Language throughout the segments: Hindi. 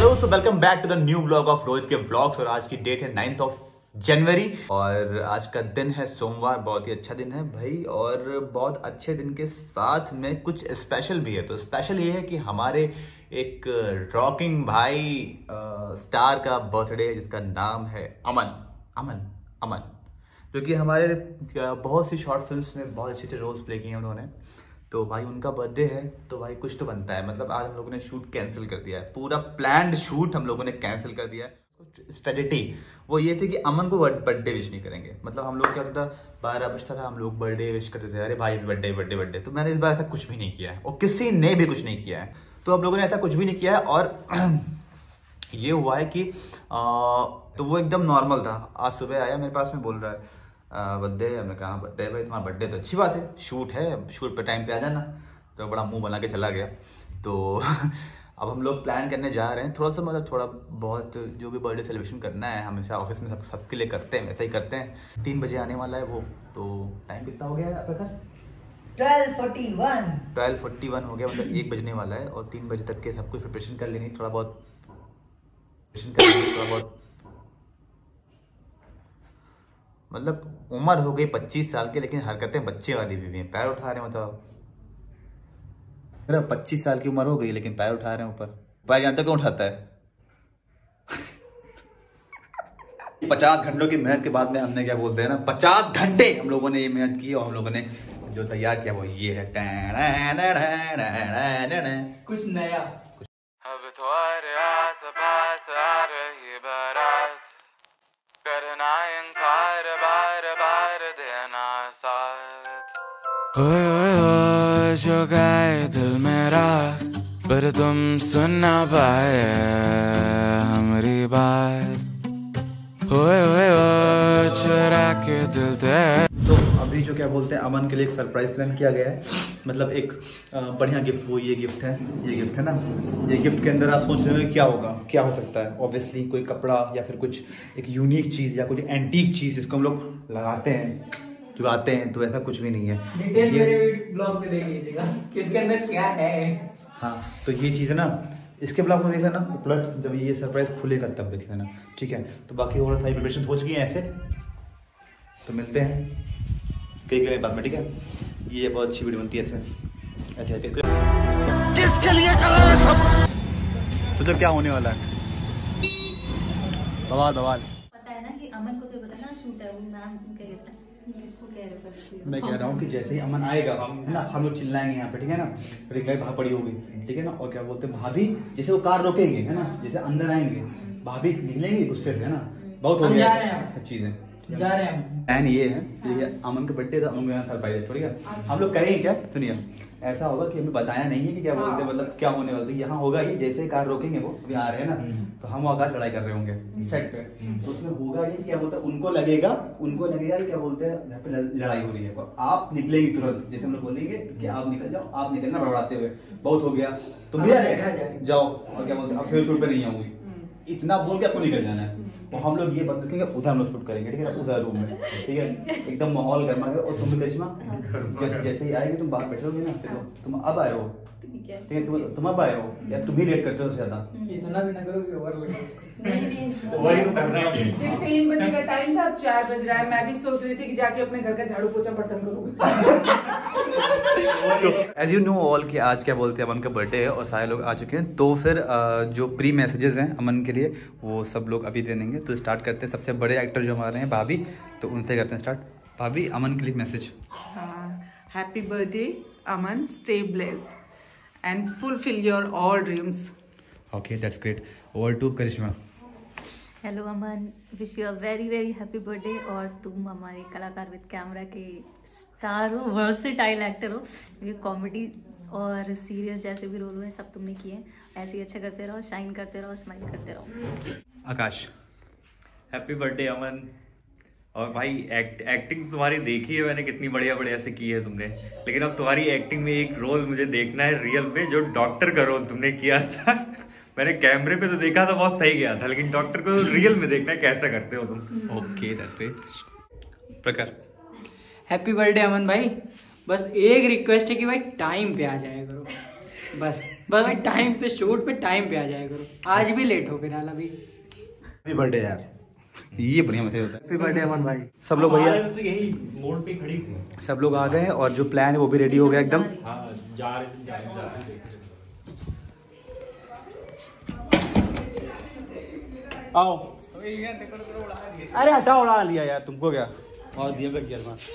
Hello, so welcome back to the new vlog of Rohit के व्लॉग्स। और आज की डेट है 9th ऑफ जनवरी और आज का दिन है सोमवार। बहुत ही अच्छा दिन है भाई, और बहुत अच्छे दिन के साथ में कुछ स्पेशल भी है। तो स्पेशल ये है कि हमारे एक रॉकिंग भाई स्टार का बर्थडे है, जिसका नाम है अमन अमन अमन, जो कि हमारे बहुत सी शॉर्ट फिल्म्स में बहुत अच्छे अच्छे रोल्स प्ले किए हैं उन्होंने। तो भाई उनका बर्थडे है तो भाई कुछ तो बनता है। मतलब आज हम लोगों ने शूट कैंसिल कर दिया है, पूरा प्लान्ड शूट हम लोगों ने कैंसिल कर दिया है। स्ट्रेटेजी वो ये थी कि अमन को बर्थडे विश नहीं करेंगे। मतलब हम लोग क्या होता था, 12 बजता था, हम लोग बर्थडे विश करते थे, अरे भाई बर्थडे बर्थडे बर्थडे। तो मैंने इस बार ऐसा कुछ भी नहीं किया है और किसी ने भी कुछ नहीं किया है। तो हम लोगों ने ऐसा कुछ भी नहीं किया है। और ये हुआ है कि तो वो एकदम नॉर्मल था। आज सुबह आया मेरे पास में, बोल रहा है बर्थडे है। मैं कहा बर्थडे भाई, तुम्हारा बर्थडे तो अच्छी बात है, शूट है, शूट पे टाइम पे आ जाना। तो बड़ा मुंह बना के चला गया। तो अब हम लोग प्लान करने जा रहे हैं थोड़ा सा, मतलब थोड़ा बहुत जो भी बर्थडे सेलिब्रेशन करना है, हमेशा ऑफिस में सबके लिए करते हैं, वैसा ही करते हैं। 3 बजे आने वाला है वो। तो टाइम कितना हो गया है आपका? 12:41 हो गया। मतलब 1 बजने वाला है और 3 बजे तक के सब कुछ प्रिपरेशन कर लेनी, थोड़ा बहुत मतलब उम्र हो गई 25 साल की, लेकिन हरकतें बच्चे वाली भी हैं। पैर उठा रहे हैं, बताओ। मेरा 25 साल की उम्र हो गई लेकिन पैर उठा रहे हैं ऊपर। पैर जानते क्यों उठाता है? 50 घंटों की मेहनत के बाद में हमने क्या बोलते हैं ना, 50 घंटे हम लोगों ने ये मेहनत की और हम लोगों ने जो तैयार किया वो ये है। कुछ नया। अब तुम्हारे आस-पास आ रही बारात, करना इनकार बार बार देना साथ। ओए ओए ओए जो गाए दिल मेरा, पर तुम सुन ना पाए हमारी बात। ओए ओए ओए चुरा के दिल दे। तो अभी जो क्या बोलते हैं, अमन के लिए एक सरप्राइज प्लान किया गया है। मतलब एक बढ़िया गिफ्ट, वो ये गिफ्ट है ना। ये गिफ्ट के अंदर आप सोच रहे हो क्या होगा, क्या हो सकता है। ऑब्वियसली कोई कपड़ा या फिर कुछ एक यूनिक चीज़ या कुछ एंटीक चीज़, जिसको हम लोग लगाते हैं, चुराते हैं। तो ऐसा कुछ भी नहीं है। डिटेल मेरे ब्लॉग में देख लीजिएगा किसके अंदर क्या है। हाँ, तो ये चीज़ है ना, इसके ब्लॉग में देख लेना, प्लस जब ये सरप्राइज खुलेगा तब देख लेना, ठीक है। तो बाकी और सारी प्रिपरेशन हो चुकी है ऐसे। तो मिलते हैं केक लेने बाद में, ठीक है। ये बहुत अच्छी वीडियो बनती है ऐसे किसके लिए कर रहे हैं सब। तो क्या होने वाला है? बवाल पता है ना कि अमन को तो पता ना शूट है, वो नाम किसको कह रहे हो? मैं कह रहा हूँ कि जैसे ही अमन आएगा है ना, हम लोग चिल्लाएंगे यहाँ पे, ठीक है ना। रिंग लाइट बाहर पड़ी होगी, ठीक है ना। और क्या बोलते हैं, भाभी जैसे वो कार रोकेंगे है ना, जैसे अंदर आएंगे, भाभी निकलेंगे गुस्से से, है ना। बहुत हो गया सब चीजें, जा रहे हैं। प्लान ये है कि ये अमन का बर्थडे था, अमन को यहाँ सरप्राइज है, ठीक है। हम लोग करेंगे क्या, सुनिए, ऐसा होगा कि हमें बताया नहीं है कि क्या बोलते हैं, मतलब क्या होने वाला है। यहाँ होगा ये, जैसे कार रोकेंगे, वो अभी आ रहे हैं ना, तो हम आकाश लड़ाई कर रहे होंगे सेट पे। तो उसमें होगा ये क्या बोलते हैं, उनको लगेगा कि क्या बोलते हैं यहाँ पे लड़ाई हो रही है, और आप निकलेंगे तुरंत। जैसे हम लोग बोलेंगे कि आप निकल जाओ, आप निकलना बड़बड़ाते हुए, बहुत हो गया तुम भी जाओ, और क्या बोलते हैं अब फिर शूट पे नहीं आऊंगी, इतना बोल के आपको निकल जाना है। तो हम लोग ये बात रखेंगे, उधर हम लोग शूट करेंगे, ठीक है, उधर रूम में, ठीक है। एकदम माहौल गर्मा है। और तुम करिश्मा जैसे ही आएगी, तुम बाहर बैठोगे ना, फिर तुम अब आए हो, ठीक है, तुम अब आए हो, या तुम ही लेट करते हो ज्यादा। इतना भी ना करो कि ओवर लगे उसको। नहीं वही तो करना है। 3 बजे का टाइम था, अब 4 बज रहा है। मैं भी सोच रही थी कि जाके अपने घर का झाड़ू पोछा बर्तन करूँ। तो एज यू नो ऑल कि आज क्या बोलते हैं अमन का बर्थडे है और सारे लोग आ चुके हैं। तो फिर जो प्री मैसेजेस हैं अमन के लिए, वो सब लोग अभी दे देंगे। तो स्टार्ट करते हैं, सबसे बड़े एक्टर जो हमारे हैं भाभी, तो उनसे करते हैं स्टार्ट। भाभी, अमन के लिए message. Happy birthday Aman, stay blessed and fulfil your all dreams. Okay, that's great. Over to Karishma. Hello Aman, wish you a very very happy birthday. और तुम हमारे कलाकार विद कैमरा के स्टार हो, वर्सेटाइल एक्टर हो, क्योंकि कॉमेडी और सीरियस जैसे भी रोल हुए सब तुमने किए हैं। ऐसे ही अच्छा करते रहो, शाइन करते रहो, स्माइल करते रहो। आकाश। Happy birthday Aman. और भाई एक्टिंग तुम्हारी देखी है मैंने, कितनी बढ़िया बढ़िया से की है तुमने। लेकिन अब तुम्हारी एक्टिंग में एक रोल मुझे देखना है रियल में, जो डॉक्टर का रोल तुमने किया था। मैंने कैमरे पे तो देखा था, बहुत सही गया था, लेकिन डॉक्टर को रियल में देखना है कैसा करते हो तुम। Okay, that's great. प्रकार। हैप्पी बर्थडे अमन भाई, बस एक रिक्वेस्ट है कि भाई टाइम पे आ जाया करो। बस भाई टाइम पे शूट पे टाइम पे आ जाया करो। आज भी लेट हो फिलहाल अभी। हैप्पी बर्थडे यार, ये बढ़िया मैसेज होता है। हैप्पी बर्थडे अमन भाई। सब लोग भैया तो यही मोड़ पे खड़ी थी। सब लोग आ गए और जो प्लान है वो भी रेडी हो गया एकदम। जा रहे आओ। अरे हटाओ, उड़ा लिया यार तुमको क्या और दिया पे गियर में।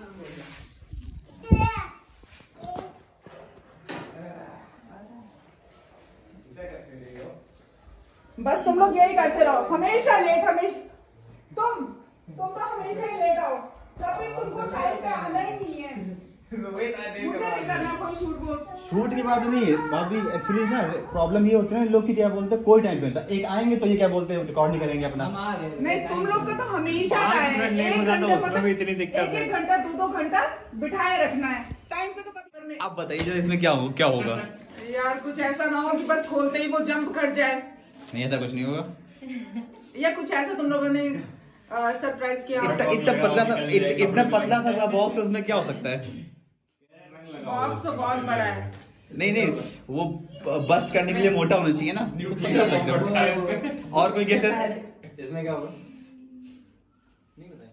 बस तुम लोग यही करते रहो, हमेशा लेट, हमेशा तुम तो हमेशा ही लेट आओ। कभी तुमको टाइम पे आना ही नहीं है। मुझे नहीं करना कोई शूट की बात नहीं है भाभी, एक्चुअली ना प्रॉब्लम ये होती है ना, लोग की क्या बोलते हैं कोई टाइम पे होता है। एक आएंगे तो ये क्या बोलते हैं रिकॉर्ड नहीं करेंगे अपना। नहीं, तुम लोग का तो हमेशा टाइम है। इतनी दिक्कत है। 1 घंटा 2 घंटा बिठाए रखना है टाइम पे तो कभी करने। आप बताइए जरा इसमें क्या होगा। यार कुछ ऐसा ना हो कि बस खोलते ही वो जंप कर जाए। नहीं ऐसा कुछ नहीं होगा। या कुछ ऐसा तुम लोगों ने सरप्राइज किया। इतना पतला सा बॉक्स, उसमें क्या हो सकता है। बॉक्स तो बहुत बड़ा है। नहीं वो बस्ट करने के लिए मोटा होना चाहिए ना। और कोई कैसे इसमें क्या होगा नहीं बताएंगे।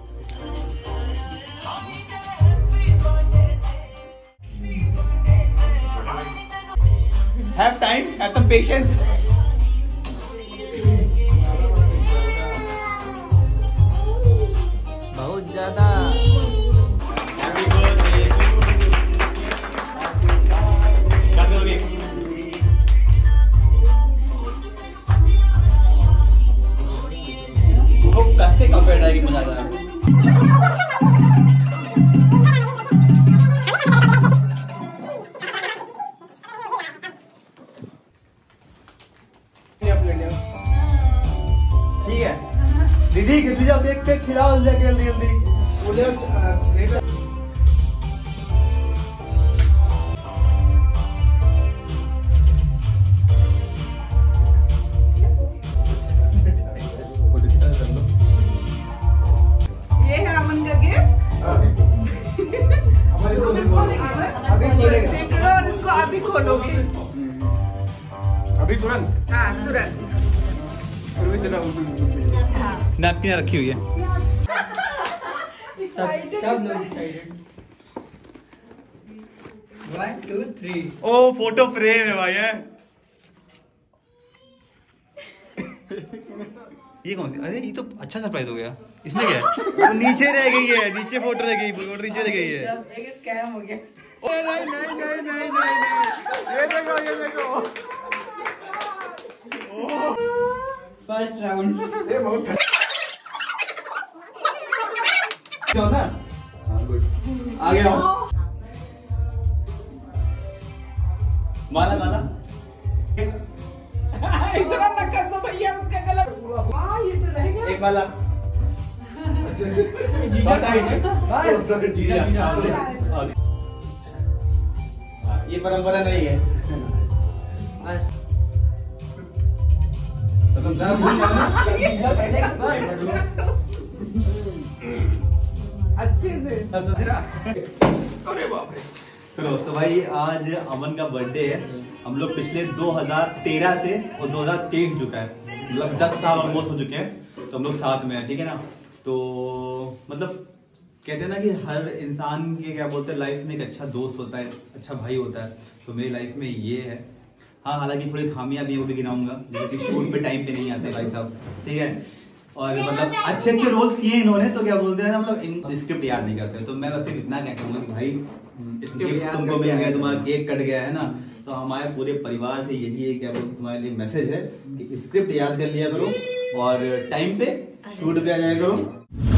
Have time, have some patience. बहुत ज्यादा। कैसे कंपेयर है कि मजा आ रहा है। ठीक है दीदी, जल्दी जाओ केक केक खिलाओ जल्दी जल्दी। ये है अमन का गिफ्ट। अभी करो और इसको अभी खोलोगे। अभी तुरंत? हाँ तुरंत। नैपकिन रखी हुई है। सब लोग एक्साइटेड। 1 2 3। ओ फोटो फ्रेम है भाई है। ये कौन सी? अरे ये तो अच्छा सरप्राइज हो गया। इसमें क्या है? वो नीचे रह गई है, नीचे फोटो रह गई, फोटो नीचे रह गई है। एक स्कैम हो गया। नहीं ये देखो फर्स्ट राउंड। ये बहुत क्या था? हाँ गुड, आ गया हूँ। माला इतना न कर दो भैया, उसका गलत। वाह ये तो रह गया। एक माला। ये परंपरा नहीं है। बस तो तुम गरम भूल अच्छे से। अरे बाप रे। चलो तो भाई आज अमन का बर्थडे है। हम लोग पिछले 2013 से और 2023 हो चुका है, मतलब 10 साल ऑलमोस्ट हो चुके हैं। तो हम लोग साथ में हैं, ठीक है ना। तो मतलब कहते हैं ना कि हर इंसान के क्या बोलते हैं लाइफ में एक अच्छा दोस्त होता है, अच्छा भाई होता है। तो मेरी लाइफ में ये है। हाँ हालांकि थोड़ी खामियां भी वो भी गिनाऊंगा, जैसे कि शूट पे टाइम पे नहीं आते भाई साहब, ठीक है। और मतलब अच्छे अच्छे रोल्स किए इन्होंने, तो क्या बोलते हैं ना, मतलब इन स्क्रिप्ट याद नहीं करते। तो मैं बस इतना कह कहूंगा कि भाई गिफ्ट तुमको मिल गया, तुम्हारा केक कट गया है ना। तो हमारे पूरे परिवार से यही है, क्या तुम्हारे लिए मैसेज है कि स्क्रिप्ट याद कर लिया करो और टाइम पे शूट पे आ जाया करो।